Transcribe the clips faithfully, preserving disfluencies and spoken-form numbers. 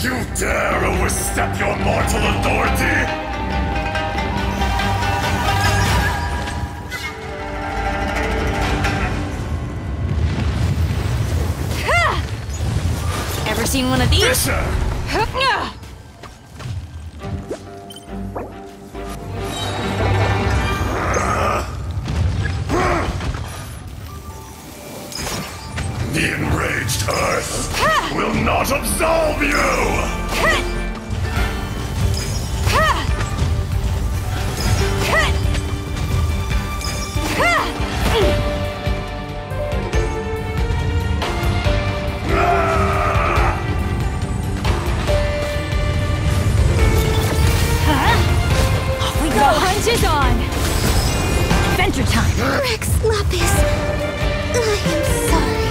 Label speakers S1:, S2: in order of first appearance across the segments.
S1: You dare overstep your mortal authority?
S2: Ever seen one of these?
S1: Fisher! The enraged Earth will not absolve you!
S2: The hunt is on! Adventure time!
S3: Rex Lapis, I am sorry.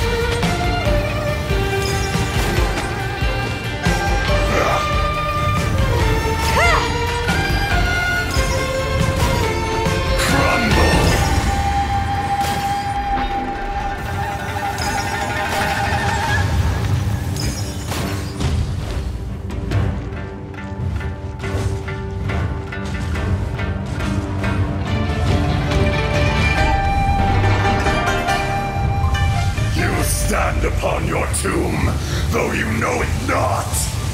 S1: Stand upon your tomb, though you know it not!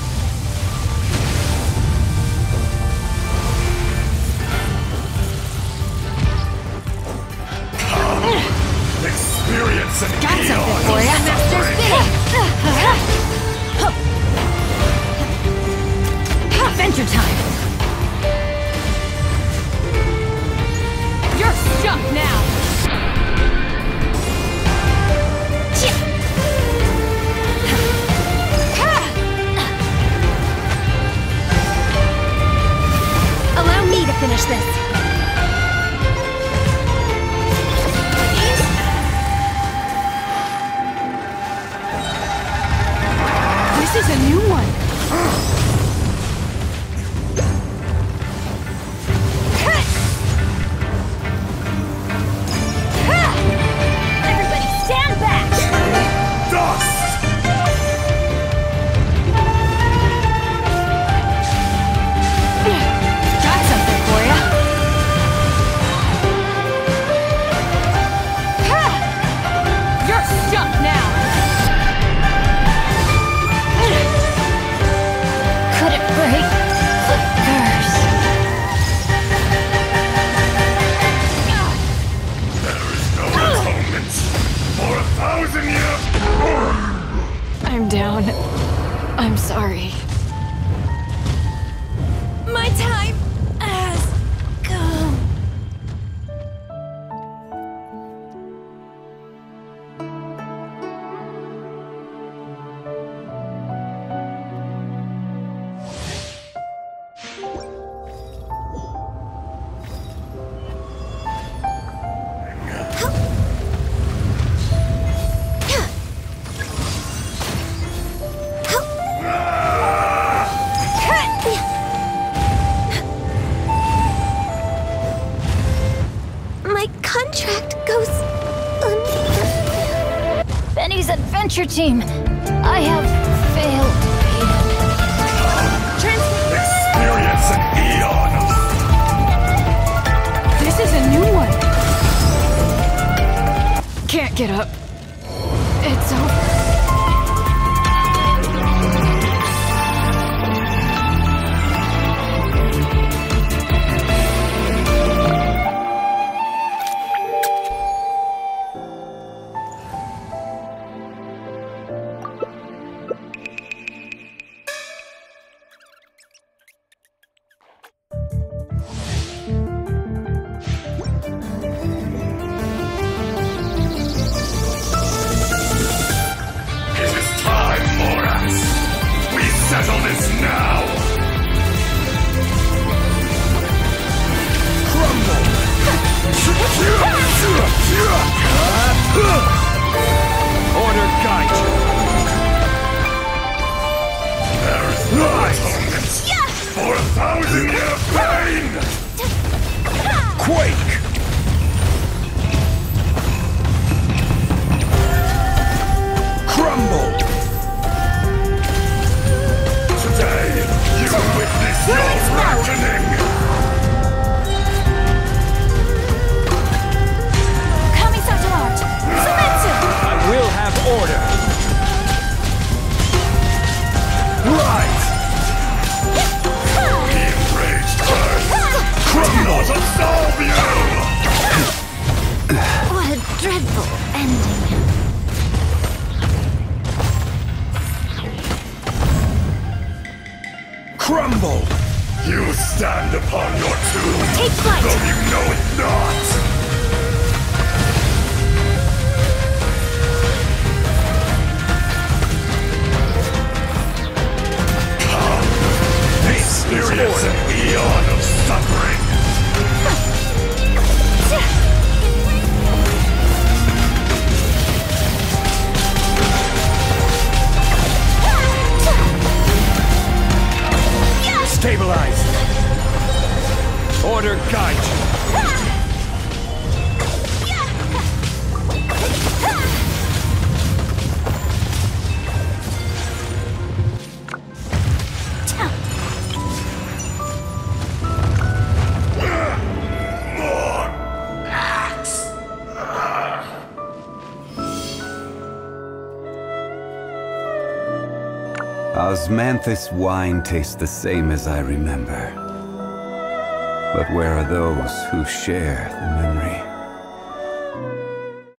S1: Come, experience an
S2: Got
S1: eon
S2: something for
S1: of
S2: ya, Master
S1: suffering.
S2: Adventure time! You're stuck now!
S3: Allow me to finish this.
S2: This is a new one! Everybody stand back!
S1: Dust!
S2: Got something for ya! You're stuck now! Could it break the curse?
S1: There is no atonement for a thousand years!
S2: I'm down. I'm sorry. My time has come.
S3: My contract goes unfulfilled.
S2: Benny's adventure team. I have failed you.
S1: Experience an eon of...
S2: This is a new one. Can't get up. It's over. ending.
S4: Crumble!
S1: You stand upon your tomb,
S2: Take flight!
S1: though you know it not! Come, experience an eon of suffering!
S4: Stabilize! Order guide you!
S5: Osmanthus wine tastes the same as I remember. But where are those who share the memory?